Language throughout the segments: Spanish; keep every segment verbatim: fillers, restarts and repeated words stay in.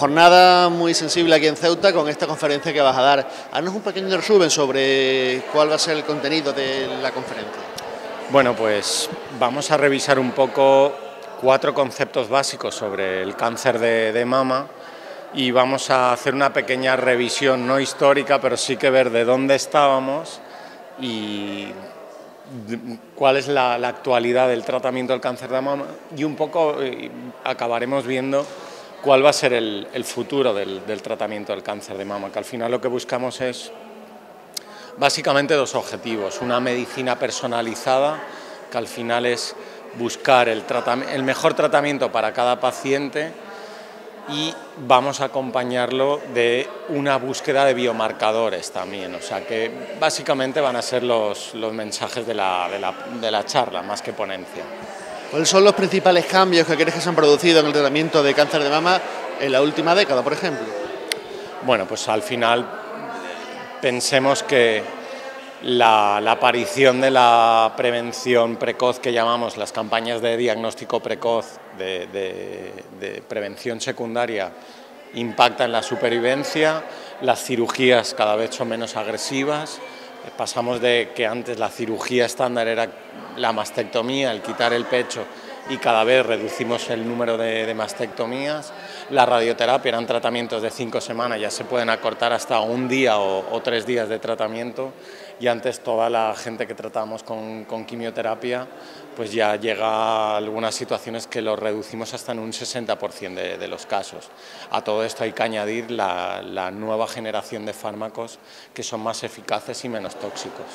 jornada muy sensible aquí en Ceuta con esta conferencia que vas a dar. Haznos un pequeño resumen sobre cuál va a ser el contenido de la conferencia. Bueno, pues vamos a revisar un poco cuatro conceptos básicos sobre el cáncer de, de mama y vamos a hacer una pequeña revisión, no histórica, pero sí que ver de dónde estábamos y cuál es la, la actualidad del tratamiento del cáncer de mama, y un poco eh, acabaremos viendo cuál va a ser el, el futuro del, del tratamiento del cáncer de mama, que al final lo que buscamos es básicamente dos objetivos: una medicina personalizada, que al final es buscar el, el mejor tratamiento para cada paciente, y vamos a acompañarlo de una búsqueda de biomarcadores también, o sea que básicamente van a ser los, los mensajes de la, de, la, de la charla, más que ponencia. ¿Cuáles son los principales cambios que crees que se han producido en el tratamiento de cáncer de mama en la última década, por ejemplo? Bueno, pues al final pensemos que La, la aparición de la prevención precoz, que llamamos las campañas de diagnóstico precoz, de, de, de prevención secundaria, impacta en la supervivencia. Las cirugías cada vez son menos agresivas. Pasamos de que antes la cirugía estándar era la mastectomía, el quitar el pecho, y cada vez reducimos el número de, de mastectomías. La radioterapia eran tratamientos de cinco semanas, ya se pueden acortar hasta un día o, o tres días de tratamiento, y antes toda la gente que tratábamos con, con quimioterapia pues ya llega a algunas situaciones que lo reducimos hasta en un sesenta por ciento de, de los casos. A todo esto hay que añadir la, la nueva generación de fármacos que son más eficaces y menos tóxicos.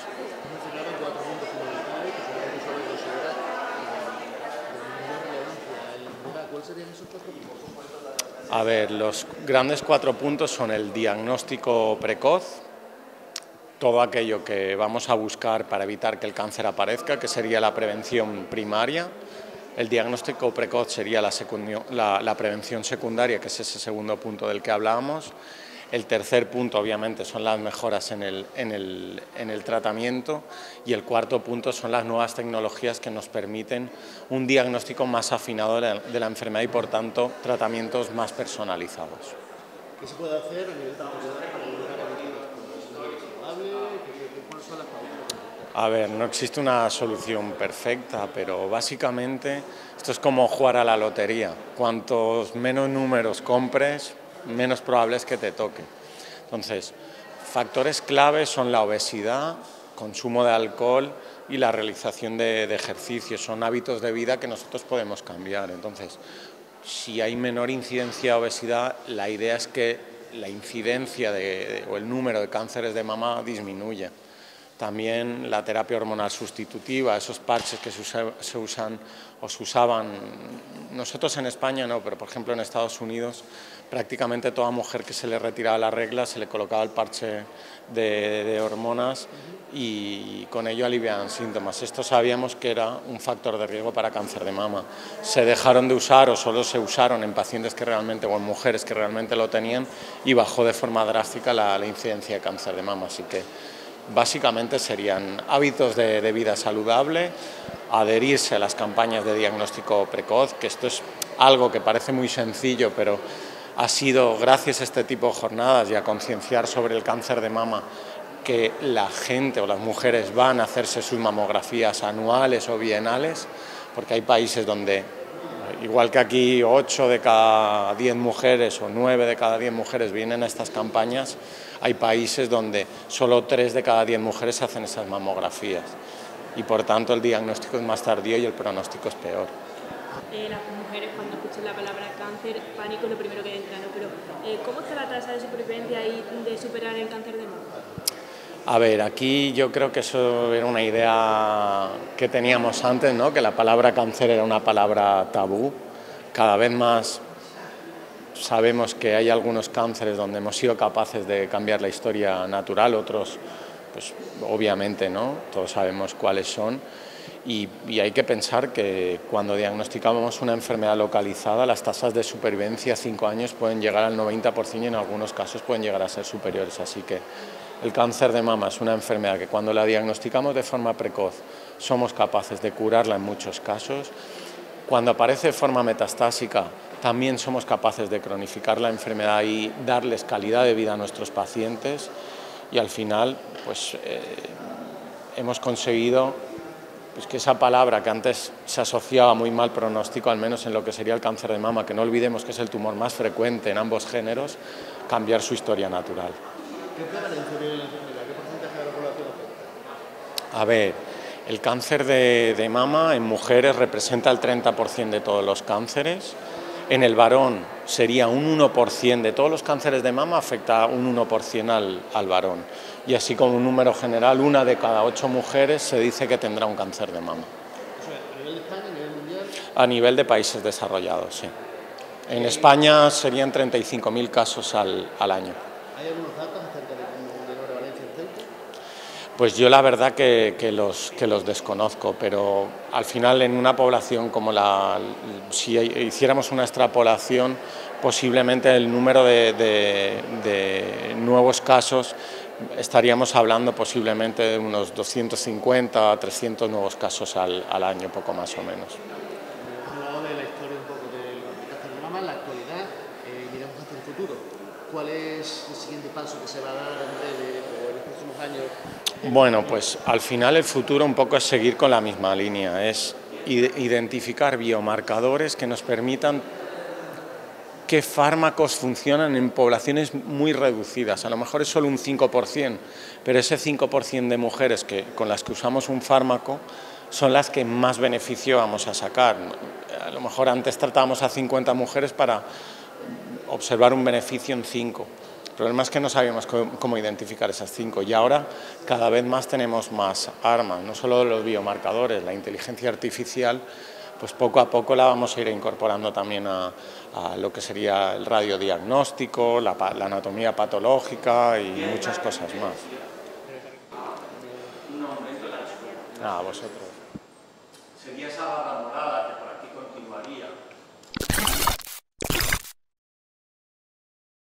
A ver, los grandes cuatro puntos son el diagnóstico precoz, todo aquello que vamos a buscar para evitar que el cáncer aparezca, que sería la prevención primaria. El diagnóstico precoz sería la, la, la prevención secundaria, que es ese segundo punto del que hablábamos. El tercer punto, obviamente, son las mejoras en el, en, el, en el tratamiento, y el cuarto punto son las nuevas tecnologías que nos permiten un diagnóstico más afinado de la, de la enfermedad y, por tanto, tratamientos más personalizados. ¿Qué se puede hacer a nivel terapéutico para ayudar a vivir una vida saludable? ¿Cuáles son las pautas? A ver, no existe una solución perfecta, pero básicamente esto es como jugar a la lotería. Cuantos menos números compres, menos probable es que te toque. Entonces, factores claves son la obesidad, consumo de alcohol y la realización de, de ejercicio. Son hábitos de vida que nosotros podemos cambiar. Entonces, si hay menor incidencia de obesidad, la idea es que la incidencia de, de, o el número de cánceres de mama disminuya. También la terapia hormonal sustitutiva, esos parches que se, usa, se usan o se usaban, nosotros en España no, pero por ejemplo en Estados Unidos, prácticamente toda mujer que se le retiraba la regla se le colocaba el parche de, de hormonas, y con ello aliviaban síntomas. Esto sabíamos que era un factor de riesgo para cáncer de mama. Se dejaron de usar o solo se usaron en pacientes que realmente, o en mujeres que realmente lo tenían, y bajó de forma drástica la, la incidencia de cáncer de mama. Así que básicamente serían hábitos de, de vida saludable, adherirse a las campañas de diagnóstico precoz, que esto es algo que parece muy sencillo, pero ha sido gracias a este tipo de jornadas y a concienciar sobre el cáncer de mama que la gente o las mujeres van a hacerse sus mamografías anuales o bienales, porque hay países donde, igual que aquí, ocho de cada diez mujeres o nueve de cada diez mujeres vienen a estas campañas, hay países donde solo tres de cada diez mujeres hacen esas mamografías, y por tanto el diagnóstico es más tardío y el pronóstico es peor. Eh, las mujeres, cuando escuchan la palabra cáncer, pánico es lo primero que entra, ¿no? Pero eh, ¿cómo está la tasa de supervivencia y de superar el cáncer de mama? A ver, aquí yo creo que eso era una idea que teníamos antes, ¿no? Que la palabra cáncer era una palabra tabú. Cada vez más sabemos que hay algunos cánceres donde hemos sido capaces de cambiar la historia natural, otros, pues obviamente, ¿no? Todos sabemos cuáles son. Y, y hay que pensar que cuando diagnosticamos una enfermedad localizada, las tasas de supervivencia a cinco años pueden llegar al noventa por ciento y en algunos casos pueden llegar a ser superiores. Así que el cáncer de mama es una enfermedad que cuando la diagnosticamos de forma precoz somos capaces de curarla en muchos casos. Cuando aparece de forma metastásica también somos capaces de cronificar la enfermedad y darles calidad de vida a nuestros pacientes, y al final pues, eh, hemos conseguido pues, que esa palabra que antes se asociaba muy mal pronóstico, al menos en lo que sería el cáncer de mama, que no olvidemos que es el tumor más frecuente en ambos géneros, cambiar su historia natural. ¿Qué prevalencia tiene la enfermedad? ¿Qué porcentaje de la población afecta? A ver, el cáncer de, de mama en mujeres representa el treinta por ciento de todos los cánceres. En el varón sería un uno por ciento de todos los cánceres de mama, afecta un uno por ciento al, al varón. Y así como un número general, una de cada ocho mujeres se dice que tendrá un cáncer de mama. O sea, ¿a nivel de España, a nivel mundial? A nivel de países desarrollados, sí. En España serían treinta y cinco mil casos al, al año. ¿Hay algunos datos acerca de, de la prevalencia en Ceuta? Pues yo la verdad que, que, los, que los desconozco, pero al final en una población como la... Si hiciéramos una extrapolación, posiblemente el número de, de, de nuevos casos estaríamos hablando posiblemente de unos doscientos cincuenta a trescientos nuevos casos al, al año, poco más o menos. Hemos hablado de la historia un poco del cáncer de mama, en la actualidad, eh, miramos hacia el futuro. ¿Cuál es el siguiente paso que se va a dar en breve o en los próximos años? Bueno, pues al final el futuro un poco es seguir con la misma línea, es identificar biomarcadores que nos permitan qué fármacos funcionan en poblaciones muy reducidas. A lo mejor es solo un cinco por ciento, pero ese cinco por ciento de mujeres que, con las que usamos un fármaco son las que más beneficio vamos a sacar. A lo mejor antes tratábamos a cincuenta mujeres para observar un beneficio en cinco. El problema es que no sabíamos cómo identificar esas cinco, y ahora cada vez más tenemos más armas, no solo los biomarcadores, la inteligencia artificial, pues poco a poco la vamos a ir incorporando también a, a lo que sería el radiodiagnóstico, la, la anatomía patológica y muchas cosas más. A vosotros.